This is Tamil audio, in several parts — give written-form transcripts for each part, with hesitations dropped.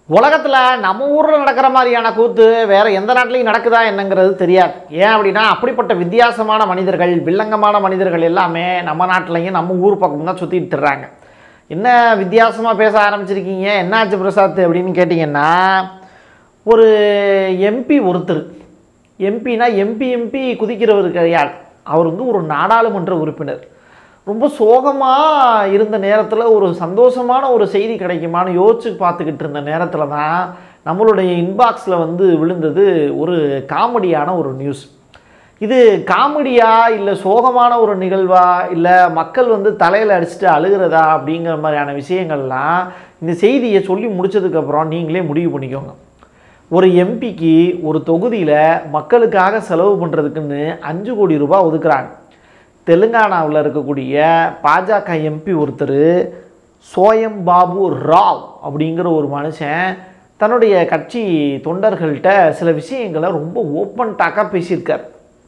உலகத்தில் நம்ம ஊரில் நடக்கிற மாதிரியான கூத்து வேறு எந்த நாட்டிலையும் நடக்குதா என்னங்கிறது தெரியாது. ஏன் அப்படின்னா அப்படிப்பட்ட வித்தியாசமான மனிதர்கள், வில்லங்கமான மனிதர்கள் எல்லாமே நம்ம நாட்டிலையும் நம்ம ஊர் பக்கம் தான் சுற்றிட்டு திடுறாங்க. என்ன வித்தியாசமாக பேச ஆரம்பிச்சிருக்கீங்க, என்னாச்சு பிரசாத் அப்படின்னு கேட்டிங்கன்னா, ஒரு எம்பி ஒருத்தர், எம்பினா எம்பி குதிக்கிறவர் கிடையாது, அவர் வந்து ஒரு நாடாளுமன்ற உறுப்பினர். ரொம்ப சோகமாக இருந்த நேரத்தில் ஒரு சந்தோஷமான ஒரு செய்தி கிடைக்குமான்னு யோசிச்சு பார்த்துக்கிட்டு இருந்த நேரத்தில் தான் நம்மளுடைய இன்பாக்ஸில் வந்து விழுந்தது ஒரு காமெடியான ஒரு நியூஸ். இது காமெடியா இல்லை சோகமான ஒரு நிகழ்வா இல்லை மக்கள் வந்து தலையில் அடிச்சுட்டு அழுகிறதா அப்படிங்கிற மாதிரியான விஷயங்கள்லாம் இந்த செய்தியை சொல்லி முடித்ததுக்கப்புறம் நீங்களே முடிவு பண்ணிக்கோங்க. ஒரு எம்பிக்கு ஒரு தொகுதியில் மக்களுக்காக செலவு பண்ணுறதுக்குன்னு 5 கோடி ரூபாய் ஒதுக்குறாங்க. தெலுங்கானாவில் இருக்கக்கூடிய பாஜக எம்பி ஒருத்தர் சோயம் பாபு ராவ் அப்படிங்கிற ஒரு மனுஷன் தன்னுடைய கட்சி தொண்டர்கள்ட்ட சில விஷயங்களை ரொம்ப ஓப்பன் டாக்காக பேசியிருக்கார்.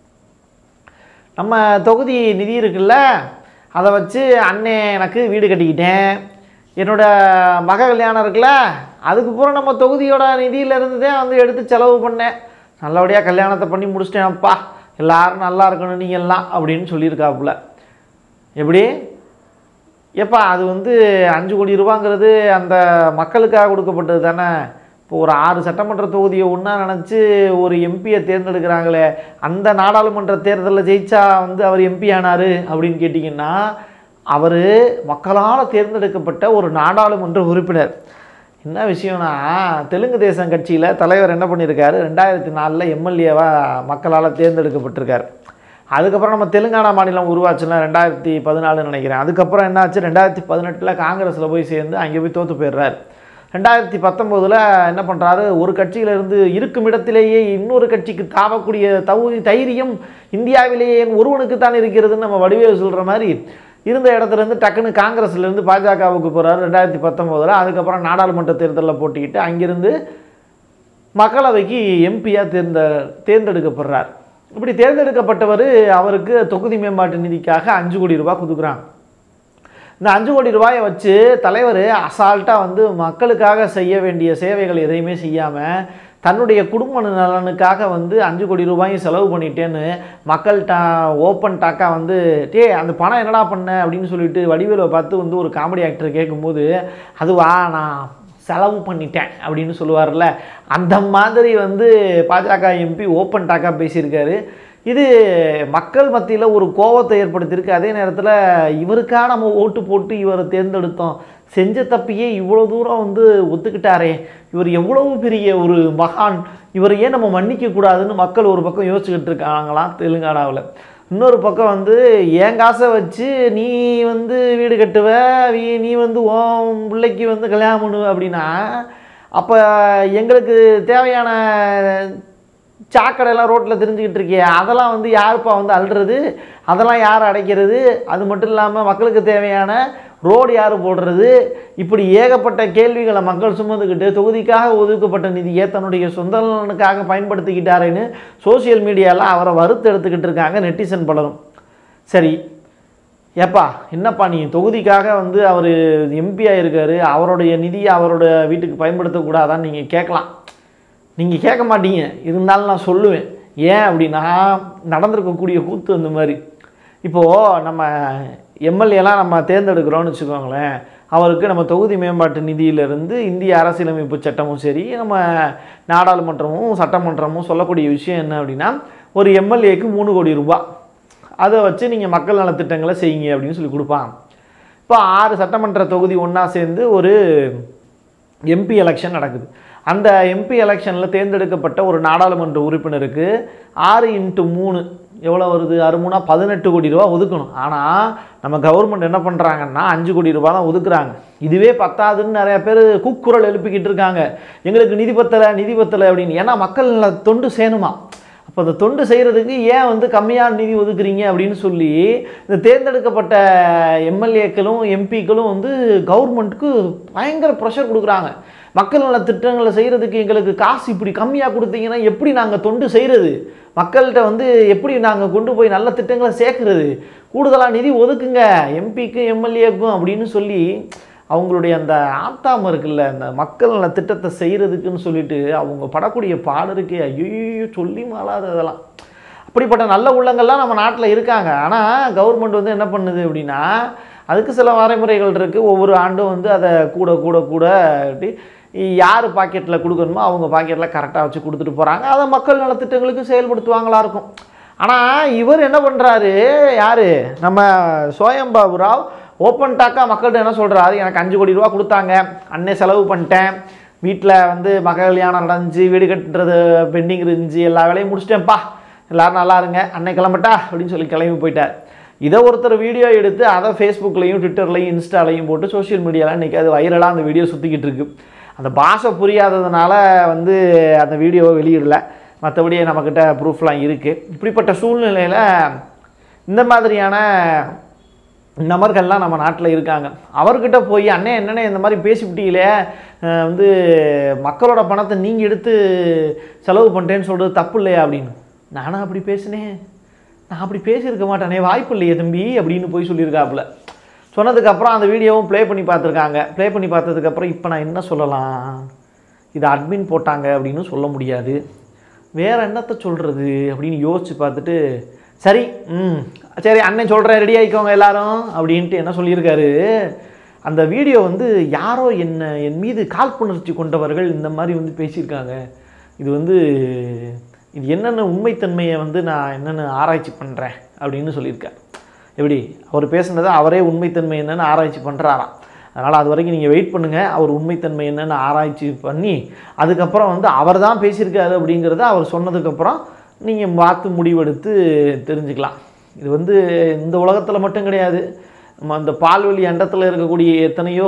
நம்ம தொகுதி நிதி இருக்குல்ல, அதை வச்சு அண்ணே எனக்கு வீடு கட்டிக்கிட்டேன், என்னோடய மக கல்யாணம் இருக்குல்ல, அதுக்கப்புறம் நம்ம தொகுதியோட நிதியிலேருந்து தான் வந்து எடுத்து செலவு பண்ணேன், நல்லபடியாக கல்யாணத்தை பண்ணி முடிச்சிட்டேன்ப்பா, எல்லாரும் நல்லா இருக்கணும் நீங்கள் எல்லாம் அப்படின்னு சொல்லியிருக்காப்புல. எப்படி எப்பா அது வந்து 5 கோடி ரூபாங்கிறது அந்த மக்களுக்காக கொடுக்கப்பட்டது தானே. இப்போ ஒரு 6 சட்டமன்ற தொகுதியை ஒன்றா நினச்சி ஒரு எம்பியை தேர்ந்தெடுக்கிறாங்களே, அந்த நாடாளுமன்ற தேர்தலில் ஜெயிச்சா வந்து அவர் எம்பி ஆனார் அப்படின்னு கேட்டிங்கன்னா, அவர் மக்களால் தேர்ந்தெடுக்கப்பட்ட ஒரு நாடாளுமன்ற உறுப்பினர். என்ன விஷயம்னா, தெலுங்கு தேசம் கட்சியில் தலைவர் என்ன பண்ணியிருக்காரு, 2004 எம்எல்ஏவாக மக்களால் தேர்ந்தெடுக்கப்பட்டிருக்கார். அதுக்கப்புறம் நம்ம தெலுங்கானா மாநிலம் உருவாச்சுன்னா 2014 நினைக்கிறேன். அதுக்கப்புறம் என்னாச்சு, 2018 காங்கிரஸில் போய் சேர்ந்து அங்கே போய் தோற்று போயிடுறார். 2019 என்ன பண்ணுறாரு, ஒரு கட்சியிலேருந்து இருக்கும் இடத்திலேயே இன்னொரு கட்சிக்கு தாவக்கூடிய தைரியம் இந்தியாவிலேயே ஒருவனுக்கு தான் இருக்கிறதுன்னு நம்ம வடிவேலு சொல்கிற மாதிரி இருந்த இடத்துலேருந்து டக்குன்னு காங்கிரஸ்லேருந்து பாஜகவுக்கு போகிறாரு 2019. அதுக்கப்புறம் நாடாளுமன்ற தேர்தலில் போட்டிக்கிட்டு அங்கிருந்து மக்களவைக்கு எம்பியாக தேர்ந்தெடுக்கப்படுறார். இப்படி தேர்ந்தெடுக்கப்பட்டவர் அவருக்கு தொகுதி மேம்பாட்டு நிதிக்காக 5 கோடி ரூபாய் கொடுக்குறாங்க. இந்த 5 கோடி ரூபாயை வச்சு தலைவர் அசால்ட்டாக வந்து மக்களுக்காக செய்ய வேண்டிய சேவைகள் எதையுமே செய்யாமல் தன்னுடைய குடும்ப நலனுக்காக வந்து 5 கோடி ரூபாயும் செலவு பண்ணிட்டேன்னு மக்கள்கிட்ட ஓப்பன் டாக்காக வந்து அந்த பணம் என்னடா பண்ண அப்படின்னு சொல்லிட்டு வடிவேலுவை பார்த்து வந்து ஒரு காமெடி ஆக்டர் கேட்கும்போது, அதுவா நான் செலவு பண்ணிட்டேன் அப்படின்னு சொல்லுவார்ல, அந்த மாதிரி வந்து பாஜக எம்பி ஓப்பன் டாக்காக பேசியிருக்காரு. இது மக்கள் மத்தியில் ஒரு கோபத்தை ஏற்படுத்தியிருக்கு. அதே நேரத்தில் இவருக்காக நம்ம ஓட்டு போட்டு இவரை தேர்ந்தெடுத்தோம், செஞ்ச தப்பியே இவ்வளோ தூரம் வந்து ஒத்துக்கிட்டாரே, இவர் எவ்வளவு பெரிய ஒரு மகான், இவரை ஏன் நம்ம மன்னிக்கக்கூடாதுன்னு மக்கள் ஒரு பக்கம் யோசிச்சுக்கிட்டு இருக்காங்களாம் தெலுங்கானாவில். இன்னொரு பக்கம் வந்து என் காசை வச்சு நீ வந்து வீடு கட்டுவ, நீ வந்து உன் பிள்ளைக்கு வந்து கல்யாணம் பண்ணுவ அப்படின்னா, அப்போ எங்களுக்கு தேவையான சாக்கடையெல்லாம் ரோட்டில் தெரிஞ்சுக்கிட்டு இருக்கியே, அதெல்லாம் வந்து யாருப்பா வந்து அள்ளுறது, அதெல்லாம் யார் அடைக்கிறது, அது மட்டும் இல்லாமல் மக்களுக்கு தேவையான ரோடு யார் போடுறது, இப்படி ஏகப்பட்ட கேள்விகளை மக்கள் சுமந்துக்கிட்டு தொகுதிக்காக ஒதுக்கப்பட்ட நிதியை தன்னுடைய சொந்த நலனுக்காக பயன்படுத்திக்கிட்டாருன்னு சோசியல் மீடியாவில் அவரை வறுத்து எடுத்துக்கிட்டு இருக்காங்க நெட்டிசன் பலரும். சரி ஏப்பா என்னப்பா நீ தொகுதிக்காக வந்து அவர் எம்பியாக இருக்கார், அவருடைய நிதியை அவரோட வீட்டுக்கு பயன்படுத்தக்கூடாதான்னு நீங்கள் கேட்கலாம். நீங்கள் கேட்க மாட்டீங்க, இருந்தாலும் நான் சொல்லுவேன். ஏன் அப்படின்னா நடந்திருக்கக்கூடிய கூத்து அந்த மாதிரி. இப்போது நம்ம எம்எல்ஏலாம் நம்ம தேர்ந்தெடுக்கிறோன்னு வச்சுக்கோங்களேன், அவருக்கு நம்ம தொகுதி மேம்பாட்டு நிதியிலிருந்து இந்திய அரசியலமைப்பு சட்டமும் சரி, நம்ம நாடாளுமன்றமும் சட்டமன்றமும் சொல்லக்கூடிய விஷயம் என்ன அப்படின்னா, ஒரு எம்எல்ஏக்கு 3 கோடி ரூபாய், அதை வச்சு நீங்கள் மக்கள் நலத்திட்டங்களை செய்யுங்க அப்படின்னு சொல்லி கொடுப்பாங்க. இப்போ 6 சட்டமன்ற தொகுதி ஒன்றா சேர்ந்து ஒரு எம்பி எலெக்ஷன் நடக்குது. அந்த எம்பி எலெக்ஷனில் தேர்ந்தெடுக்கப்பட்ட ஒரு நாடாளுமன்ற உறுப்பினருக்கு 6x3 எவ்வளோ வருது, 6×3 18 கோடி ரூபா ஒதுக்கணும். ஆனால் நம்ம கவர்மெண்ட் என்ன பண்ணுறாங்கன்னா 5 கோடி ரூபா தான் ஒதுக்குறாங்க. இதுவே பத்தாதுன்னு நிறையா பேர் கூக்குரல் எழுப்பிக்கிட்டு இருக்காங்க, எங்களுக்கு நிதி பத்தலை அப்படின்னு. ஏன்னா மக்கள் தொண்டு செய்யணுமா, அப்போ அந்த தொண்டு செய்கிறதுக்கு ஏன் வந்து கம்மியான நிதி ஒதுக்குறீங்க அப்படின்னு சொல்லி இந்த தேர்ந்தெடுக்கப்பட்ட எம்எல்ஏக்களும் எம்பிக்களும் வந்து கவர்மெண்ட்டுக்கு பயங்கர ப்ரெஷர் கொடுக்குறாங்க. மக்கள் நல திட்டங்களை செய்கிறதுக்கு எங்களுக்கு காசு இப்படி கம்மியாக கொடுத்தீங்கன்னா எப்படி நாங்கள் தொண்டு செய்கிறது, மக்கள்கிட்ட வந்து எப்படி நாங்கள் கொண்டு போய் நல்ல திட்டங்களை சேர்க்குறது, கூடுதலாக நிதி ஒதுக்குங்க எம்பிக்கும் எம்எல்ஏக்கும் அப்படின்னு சொல்லி அவங்களுடைய அந்த ஆத்தாம இருக்குல்ல, அந்த மக்கள் நல திட்டத்தை செய்கிறதுக்குன்னு சொல்லிட்டு அவங்க படக்கூடிய பாடலுக்கே ஐயோ சொல்லி மாளாது அதெல்லாம். அப்படிப்பட்ட நல்ல உள்ளங்கள்லாம் நம்ம நாட்டில் இருக்காங்க. ஆனால் கவர்மெண்ட் வந்து என்ன பண்ணுது அப்படின்னா, அதுக்கு சில வரைமுறைகள் இருக்குது. ஒவ்வொரு ஆண்டும் வந்து அதை கூட கூட கூட யார் பாக்கெட்டில் கொடுக்கணுமோ அவங்க பாக்கெட்டில் கரெக்டாக வச்சு கொடுத்துட்டு போகிறாங்க. அதை மக்கள் நலத்திட்டங்களுக்கு செயல்படுத்துவாங்களா இருக்கும். ஆனால் இவர் என்ன பண்ணுறாரு, யார் நம்ம சோயம்பாபு ராவ் ஓப்பன் டாக்காக மக்கள்கிட்ட என்ன சொல்கிறாரு, எனக்கு 5 கோடி ரூபா கொடுத்தாங்க, அன்னை செலவு பண்ணிட்டேன், வீட்டில் வந்து மக கல்யாணம் நடந்துச்சு, வீடு கட்டுறது பெண்டிங் இருந்துச்சு, எல்லா வேலையும் முடிச்சிட்டேன்ப்பா, எல்லோரும் நல்லா இருங்க, அன்னை கிளம்பட்டா அப்படின்னு சொல்லி கிளம்பி போயிட்டார். இதை ஒருத்தர் வீடியோ எடுத்து அதை ஃபேஸ்புக்லேயும் ட்விட்டர்லையும் இன்ஸ்டாலையும் போட்டு சோஷியல் மீடியாவில் இன்றைக்கி அது வைரலாக அந்த வீடியோ சுற்றிக்கிட்டு இருக்கு. அந்த பாஷை புரியாததுனால வந்து அந்த வீடியோவை வெளியிடல, மற்றபடி நம்மக்கிட்ட ப்ரூஃப்லாம் இருக்குது. இப்படிப்பட்ட சூழ்நிலையில் இந்த மாதிரியான நபர்கள்லாம் நம்ம நாட்டில் இருக்காங்க. அவர்கிட்ட போய் அண்ணே என்னென்ன இந்த மாதிரி பேசிவிட்டீங்களே, வந்து மக்களோட பணத்தை நீங்கள் எடுத்து செலவு பண்ணிட்டேன்னு சொல்கிறது தப்பு இல்லையா அப்படின்னு. நானும் அப்படி பேசினேன், நான் அப்படி பேசியிருக்க மாட்டேனே, வாய்ப்பு இல்லையே தம்பி அப்படின்னு போய் சொல்லியிருக்காப்புல. சொன்னதுக்கப்புறம் அந்த வீடியோவும் ப்ளே பண்ணி பார்த்துருக்காங்க. ப்ளே பண்ணி பார்த்ததுக்கப்புறம் இப்போ நான் என்ன சொல்லலாம், இதை அட்மின் போட்டாங்க அப்படின்னு சொல்ல முடியாது, வேறு என்னத்தை சொல்கிறது அப்படின்னு யோசித்து பார்த்துட்டு சரி சரி அண்ணன் சொல்கிறேன், ரெடி ஆகிக்கோங்க எல்லாரும் அப்படின்ட்டு என்ன சொல்லியிருக்காரு, அந்த வீடியோ வந்து யாரோ என் மீது காழ்ப்புணர்ச்சி கொண்டவர்கள் இந்த மாதிரி வந்து பேசியிருக்காங்க, இது வந்து இது என்னென்ன உண்மைத்தன்மையை வந்து நான் என்னென்னு ஆராய்ச்சி பண்ணுறேன் அப்படின்னு சொல்லியிருக்கார். எப்படி அவர் பேசுனதை அவரே உண்மைத்தன்மை என்னென்னு ஆராய்ச்சி பண்ணுறாராம். அதனால் அது வரைக்கும் நீங்கள் வெயிட் பண்ணுங்கள், அவர் உண்மைத்தன்மை என்னென்னு ஆராய்ச்சி பண்ணி அதுக்கப்புறம் வந்து அவர் தான் பேசியிருக்காரு அப்படிங்கிறத அவர் சொன்னதுக்கப்புறம் நீங்கள் பார்த்து முடிவெடுத்து தெரிஞ்சுக்கலாம். இது வந்து இந்த உலகத்தில் மட்டும் கிடையாது, நம்ம அந்த பால்வெளி அண்டத்தில் இருக்கக்கூடிய எத்தனையோ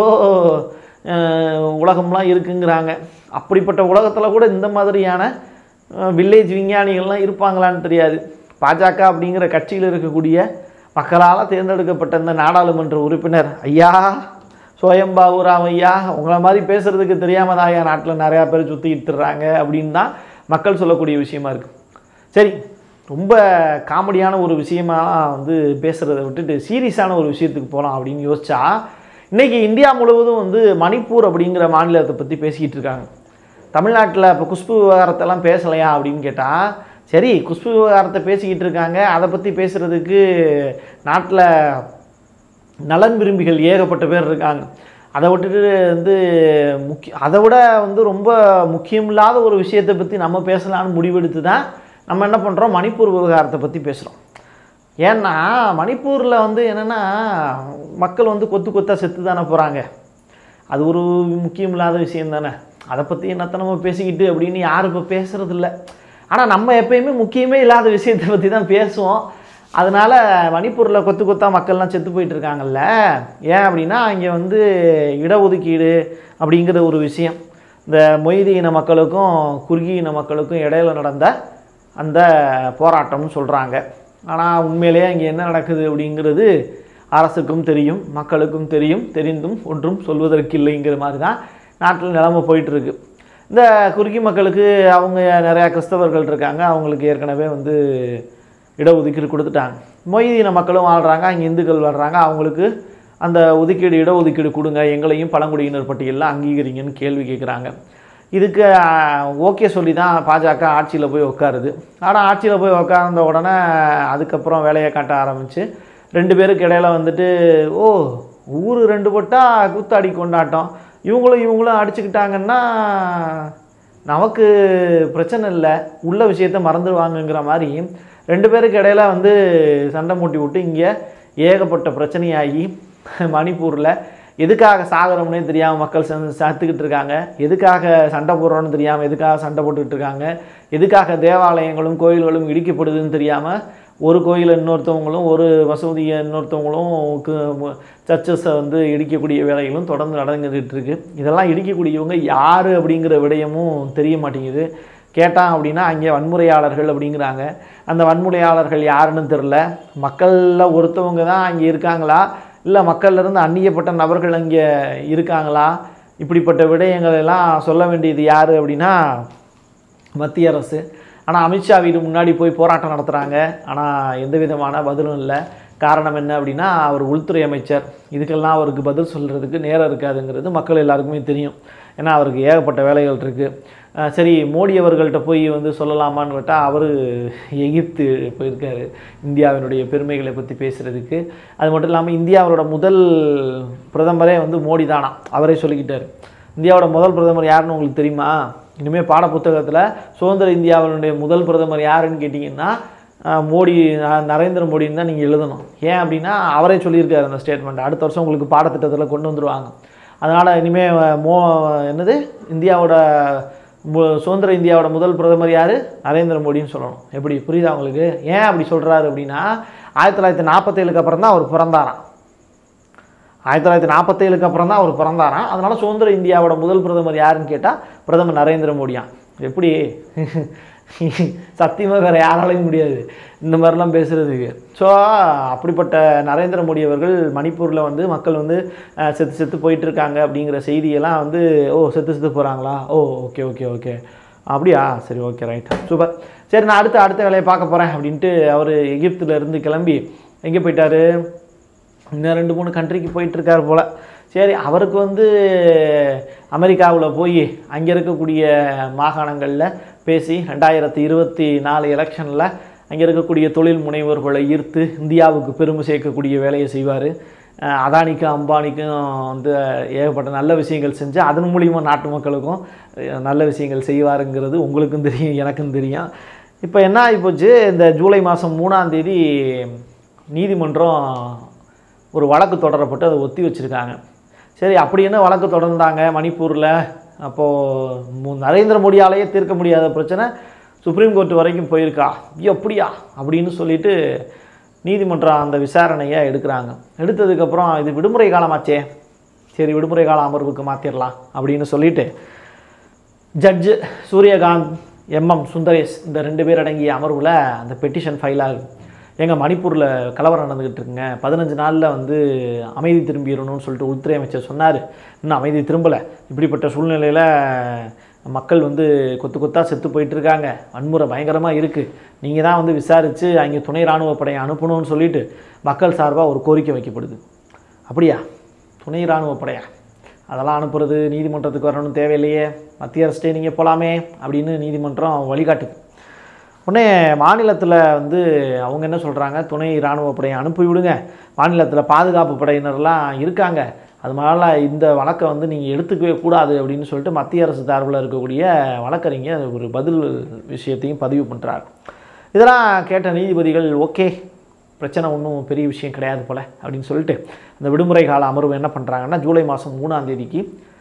உலகம்லாம் இருக்குங்கிறாங்க. அப்படிப்பட்ட உலகத்தில் கூட இந்த மாதிரியான வில்லேஜ் விஞ்ஞானிகள்லாம் இருப்பாங்களான்னு தெரியாது. பாஜக அப்படிங்கிற கட்சியில் இருக்கக்கூடிய மக்களால் தேர்ந்தெடுக்கப்பட்ட இந்த நாடாளுமன்ற உறுப்பினர் ஐயா சோயம்பாபு ராவ் ஐயா, உங்களை மாதிரி பேசுகிறதுக்கு தெரியாமல் தான் ஐயா நாட்டில் நிறையா பேர் சுற்றிட்டுறாங்க அப்படின்னு தான் மக்கள் சொல்லக்கூடிய விஷயமா இருக்குது. சரி, ரொம்ப காமெடியான ஒரு விஷயமாக வந்து பேசுகிறத விட்டுட்டு சீரியஸான ஒரு விஷயத்துக்கு போகலாம் அப்படின்னு யோசிச்சா, இன்றைக்கி இந்தியா முழுவதும் வந்து மணிப்பூர் அப்படிங்கிற மாநிலத்தை பற்றி பேசிக்கிட்டு இருக்காங்க. தமிழ்நாட்டில் இப்போ குஷ்பு விவகாரத்தெல்லாம் பேசலையா அப்படின்னு கேட்டால், சரி குஷ்பு விவகாரத்தை பேசிக்கிட்டு இருக்காங்க, அதை பற்றி பேசுகிறதுக்கு நாட்டில் நலன் விரும்பிகள் ஏகப்பட்ட பேர் இருக்காங்க. அதை விட்டுட்டு வந்து அதை விட வந்து ரொம்ப முக்கியமில்லாத ஒரு விஷயத்தை பற்றி நம்ம பேசலான்னு முடிவெடுத்து தான் நம்ம என்ன பண்ணுறோம், மணிப்பூர் விவகாரத்தை பற்றி பேசுகிறோம். ஏன்னா மணிப்பூரில் வந்து என்னென்னா மக்கள் வந்து கொத்து கொத்தாக செத்து தானே போகிறாங்க, அது ஒரு முக்கியமில்லாத விஷயம் தானே, அதை பற்றி என்னத்தை நம்ம பேசிக்கிட்டு அப்படின்னு யாரும் இப்போ பேசுகிறதில்ல. ஆனால் நம்ம எப்பயுமே முக்கியமே இல்லாத விஷயத்தை பற்றி தான் பேசுவோம். அதனால் மணிப்பூரில் கொத்து கொத்தாக மக்கள்லாம் செத்து போயிட்டுருக்காங்கல்ல, ஏன் அப்படின்னா இங்கே வந்து இடஒதுக்கீடு அப்படிங்கிற ஒரு விஷயம் இந்த மொய்தி இன மக்களுக்கும் குர்கி இன மக்களுக்கும் இடையில நடந்த அந்த போராட்டம்னு சொல்கிறாங்க. ஆனால் உண்மையிலேயே இங்கே என்ன நடக்குது அப்படிங்கிறது அரசுக்கும் தெரியும், மக்களுக்கும் தெரியும், தெரிந்தும் ஒன்றும் சொல்வதற்கு இல்லைங்கிற மாதிரி தான் நாட்டில் நிலைமை போயிட்டுருக்கு. இந்த குர்கி மக்களுக்கு அவங்க நிறையா கிறிஸ்தவர்கள் இருக்காங்க, அவங்களுக்கு ஏற்கனவே வந்து இடஒதுக்கீடு கொடுத்துட்டாங்க. மொய்தி இன மக்களும் வாழ்கிறாங்க, அங்கே இந்துக்கள் வாழ்கிறாங்க, அவங்களுக்கு அந்த ஒதுக்கீடு இடஒதுக்கீடு கொடுங்க, எங்களையும் பழங்குடியினர் பட்டியலில் அங்கீகரிங்கன்னு கேள்வி கேட்குறாங்க. இதுக்கு ஓகே சொல்லி தான் பாஜக ஆட்சியில் போய் உட்காருது. ஆனால் ஆட்சியில் போய் உட்கார்ந்த உடனே அதுக்கப்புறம் வேலையை காட்ட ஆரம்பித்து 2 பேருக்கு இடையில வந்துட்டு ஊர் 2 பட்டா கூத்தாடி கொண்டாட்டம், இவங்களும் அடிச்சுக்கிட்டாங்கன்னா நமக்கு பிரச்சனை இல்லை, உள்ள விஷயத்த மறந்துடுவாங்கங்கிற மாதிரி 2 பேருக்கு இடையில வந்து சண்டை மூட்டி விட்டு இங்கே ஏகப்பட்ட பிரச்சனையாகி மணிப்பூரில் எதுக்காக சாகரம்னே தெரியாமல் மக்கள் சாத்துக்கிட்டு இருக்காங்க, எதுக்காக சண்டை போடுறோன்னு தெரியாமல் எதுக்காக சண்டை போட்டுக்கிட்டு இருக்காங்க, எதுக்காக தேவாலயங்களும் கோயில்களும் இடிக்கப்படுதுன்னு தெரியாமல் ஒரு கோயிலை இன்னொருத்தவங்களும் ஒரு மசூதியை இன்னொருத்தவங்களும் சர்ச்சஸை வந்து இடிக்கக்கூடிய வேலைகளும் தொடர்ந்து நடந்துகிட்டு இருக்குது. இதெல்லாம் இடிக்கக்கூடியவங்க யார் அப்படிங்கிற விடயமும் தெரிய மாட்டேங்குது. கேட்டான் அப்படின்னா அங்கே வன்முறையாளர்கள் அப்படிங்கிறாங்க. அந்த வன்முறையாளர்கள் யாருன்னு தெரில, மக்களில் ஒருத்தவங்க தான் அங்கே இருக்காங்களா, இல்லை மக்கள்லேருந்து அந்நியப்பட்ட நபர்கள் அங்கே இருக்காங்களா, இப்படிப்பட்ட விடயங்கள் எல்லாம் சொல்ல வேண்டியது யார் அப்படின்னா மத்திய அரசு. ஆனால் அமித்ஷா வீடு முன்னாடி போய் போராட்டம் நடத்துகிறாங்க, ஆனால் எந்த விதமான பதிலும் இல்லை. காரணம் என்ன அப்படின்னா, அவர் உள்துறை அமைச்சர். இதுக்கெல்லாம் அவருக்கு பதில் சொல்கிறதுக்கு நேரம் இருக்காதுங்கிறது மக்கள் எல்லாருக்குமே தெரியும். ஏன்னா அவருக்கு ஏகப்பட்ட வேலைகள் இருக்குது. சரி, மோடி அவர்கள்ட்ட போய் வந்து சொல்லலாமான்னு கேட்டால், அவர் எகிப்து போயிருக்கார் இந்தியாவினுடைய பெருமைகளை பற்றி பேசுகிறதுக்கு. அது மட்டும் இல்லாமல் இந்தியாவோட முதல் பிரதமரே வந்து மோடி தானா, அவரே சொல்லிக்கிட்டார். இந்தியாவோட முதல் பிரதமர் யாருன்னு உங்களுக்கு தெரியுமா? இனிமேல் பாடப்புத்தகத்தில் சுதந்திர இந்தியாவினுடைய முதல் பிரதமர் யாருன்னு கேட்டிங்கன்னா மோடி, நரேந்திர மோடின்னு தான் நீங்கள் எழுதணும். ஏன் அப்படின்னா அவரே சொல்லியிருக்காரு அந்த ஸ்டேட்மெண்ட். அடுத்த வருஷம் உங்களுக்கு பாடத்திட்டத்தில் கொண்டு வந்துடுவாங்க. அதனால் இனிமேல் என்னது இந்தியாவோட சுதந்திர இந்தியாவோட முதல் பிரதமர் யார்? நரேந்திர மோடின்னு சொல்லணும். எப்படி புரியுதா உங்களுக்கு? ஏன் அப்படி சொல்கிறாரு அப்படின்னா 1947க்கு அப்புறம் தான் அவர் பிறந்தாராம். 1947க்கு அப்புறம் தான் அவர் பிறந்தாராம். அதனால் சுதந்திர இந்தியாவோட முதல் பிரதமர் யாருன்னு கேட்டால் பிரதமர் நரேந்திர மோடியான். எப்படி சத்தியமாக வேறு யாராலையும் முடியாது இந்த மாதிரிலாம் பேசுகிறதுக்கு. ஸோ அப்படிப்பட்ட நரேந்திர மோடி அவர்கள் மணிப்பூரில் வந்து மக்கள் வந்து செத்து போயிட்டுருக்காங்க அப்படிங்கிற செய்தியெல்லாம் வந்து செத்து போகிறாங்களா? ஓகே ஓகே ஓகே அப்படியா, சரி ஓகே ரைட் சூப்பர். சரி, நான் அடுத்த வேலையை பார்க்க போகிறேன் அப்படின்ட்டு அவர் எகிப்திலேருந்து கிளம்பி எங்கே போயிட்டார்? இன்னும் 2-3 கண்ட்ரிக்கு போயிட்டுருக்கார் போல். சரி, அவருக்கு வந்து அமெரிக்காவில் போய் அங்கே இருக்கக்கூடிய மாகாணங்களில் பேசி 2024 எலெக்ஷனில் அங்கே இருக்கக்கூடிய தொழில் முனைவோர்களை ஈர்த்து இந்தியாவுக்கு பெருமை சேர்க்கக்கூடிய வேலையை செய்வார். அதானிக்கும் அம்பானிக்கும் வந்து ஏகப்பட்ட நல்ல விஷயங்கள் செஞ்சு அதன் மூலிமா நாட்டு மக்களுக்கும் நல்ல விஷயங்கள் செய்வாருங்கிறது உங்களுக்கும் தெரியும், எனக்கும் தெரியும். இப்போ என்ன ஆகிப்போச்சு, இந்த ஜூலை மாதம் 3ஆம் தேதி நீதிமன்றம் ஒரு வழக்கு தொடரப்பட்டு அதை ஒத்தி வச்சுருக்காங்க. சரி, அப்படி என்ன வழக்கு தொடர்ந்தாங்க மணிப்பூரில்? அப்போது நரேந்திர மோடியாலேயே தீர்க்க முடியாத பிரச்சனை சுப்ரீம் கோர்ட் வரைக்கும் போயிருக்கா? அப்படியா அப்படின்னு சொல்லிட்டு நீதிமன்றம் அந்த விசாரணையை எடுக்கிறாங்க. எடுத்ததுக்கப்புறம் இது விடுமுறை காலமாச்சே, சரி விடுமுறை கால அமர்வுக்கு மாற்றிடலாம் அப்படின்னு சொல்லிட்டு ஜட்ஜு சூரியகாந்த், சுந்தரேஷ் இந்த 2 பேர் அடங்கிய அமர்வில் அந்த பெட்டிஷன் ஃபைல் ஆகுது. எங்கள் மணிப்பூரில் கலவரம் நடந்துக்கிட்டு இருக்குங்க, 15 நாளில் வந்து அமைதி திரும்பிடணும்னு சொல்லிட்டு உள்துறை அமைச்சர் சொன்னார். இன்னும் அமைதி திரும்பலை. இப்படிப்பட்ட சூழ்நிலையில் மக்கள் வந்து கொத்தாக செத்து போயிட்டுருக்காங்க, வன்முறை பயங்கரமாக இருக்குது, நீங்கள் தான் வந்து விசாரித்து அங்கே துணை இராணுவ படையை அனுப்பணும்னு சொல்லிட்டு மக்கள் சார்பாக ஒரு கோரிக்கை வைக்கப்படுது. அப்படியா, துணை இராணுவ படையா? அதெல்லாம் அனுப்புறது நீதிமன்றத்துக்கு வரணும்னு தேவையில்லையே, மத்திய அரசே நீங்கள் போகலாமே அப்படின்னு நீதிமன்றம் வழிகாட்டுது. உடனே மாநிலத்தில் வந்து அவங்க என்ன சொல்கிறாங்க, துணை இராணுவ படையை அனுப்பிவிடுங்க, மாநிலத்தில் பாதுகாப்பு படையினர்லாம் இருக்காங்க, அதனால இந்த வழக்கை வந்து நீங்கள் எடுத்துக்கவே கூடாது அப்படின்னு சொல்லிட்டு மத்திய அரசு சார்பில் இருக்கக்கூடிய வழக்கறிஞர் ஒரு பதில் விஷயத்தையும் பதிவு பண்ணுறாரு. இதெல்லாம் கேட்ட நீதிபதிகள் ஓகே, பிரச்சனை ஒன்றும் பெரிய விஷயம் கிடையாது போல் அப்படின்னு சொல்லிட்டு அந்த விடுமுறை கால அமர்வு என்ன பண்ணுறாங்கன்னா ஜூலை மாதம் 3ஆம் தேதிக்கு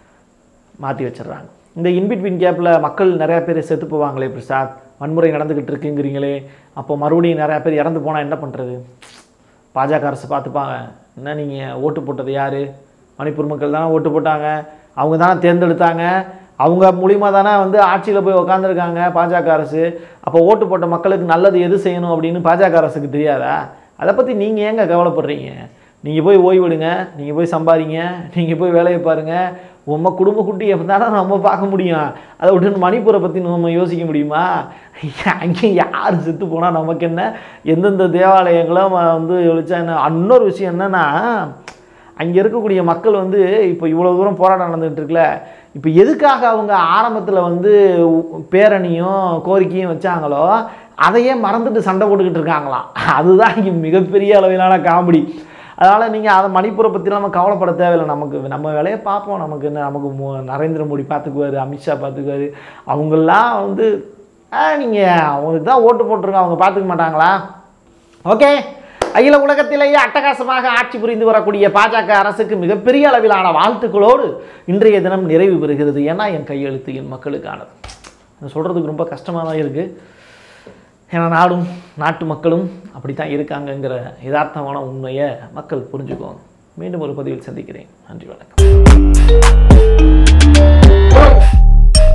மாற்றி வச்சிடுறாங்க. இந்த இன்பிட்வீன் கேப்பில் மக்கள் நிறையா பேர் செத்து போவாங்களே பிரசாத், வன்முறை நடந்துக்கிட்டு இருக்குங்கிறீங்களே, அப்போ மறுபடியும் நிறையா பேர் இறந்து போனால் என்ன பண்ணுறது? பாஜக அரசு பார்த்துப்பாங்க. என்ன நீங்கள் ஓட்டு போட்டது யார்? மணிப்பூர் மக்கள் தானே ஓட்டு போட்டாங்க, அவங்க தானே தேர்ந்தெடுத்தாங்க, அவங்க மூலிமா தானே வந்து ஆட்சியில் போய் உக்காந்துருக்காங்க பாஜக அரசு. அப்போ ஓட்டு போட்ட மக்களுக்கு நல்லது எது செய்யணும் அப்படின்னு பாஜக அரசுக்கு தெரியாதா? அதை பற்றி நீங்கள் ஏங்க கவலைப்படுறீங்க? நீங்கள் போய் ஓய்வெடுங்க, நீங்கள் போய் சம்பாதிங்க, நீங்கள் போய் வேலையை பாருங்கள், உங்கள் குடும்ப குட்டியை தானே நம்ம பார்க்க முடியும். அதை விட்டு மணிப்பூரை பற்றி நம்ம யோசிக்க முடியுமா? அங்கே யார் செத்து போனால் நமக்கு என்ன, எந்தெந்த தேவாலயங்களும் வந்து ஒழிச்சா என்ன? இன்னொரு விஷயம் என்னென்னா, அங்கே இருக்கக்கூடிய மக்கள் வந்து இப்போ இவ்வளோ தூரம் போராட்டம் நடந்துகிட்டு இருக்குல்ல, இப்போ எதுக்காக அவங்க ஆரம்பத்தில் வந்து பேரணியும் கோரிக்கையும் வச்சாங்களோ அதையே மறந்துட்டு சண்டை போட்டுக்கிட்டு இருக்காங்களாம். அதுதான் இங்கே மிகப்பெரிய அளவிலான காமெடி. அதனால் நீங்கள் அதை மணிப்பூரை பற்றிலாம் நம்ம கவலைப்பட தேவையில்லை, நம்ம வேலையை பார்ப்போம். நமக்கு என்ன, நமக்கு நரேந்திர மோடி பார்த்துக்குவார், அமித்ஷா பார்த்துக்குவார். அவங்களாம் வந்து நீங்கள் அவங்களுக்கு தான் ஓட்டு போட்டிருங்க, அவங்க பார்த்துக்க மாட்டாங்களா? ஓகே, அகில உலகத்திலேயே அட்டகாசமாக ஆட்சி புரிந்து வரக்கூடிய பாஜக அரசுக்கு மிகப்பெரிய அளவிலான வாழ்த்துக்களோடு இன்றைய தினம் நிறைவு பெறுகிறது. ஏன்னா என் கையெழுத்து என் மக்களுக்கானது. அது சொல்கிறதுக்கு ரொம்ப கஷ்டமாக தான் இருக்குது. ஏன்னா நாடும் நாட்டு மக்களும் அப்படி தான் இருக்காங்கங்கிற யதார்த்தமான உண்மையை மக்கள் புரிஞ்சுக்குவாங்க. மீண்டும் ஒரு பதிவில் சந்திக்கிறேன். நன்றி, வணக்கம்.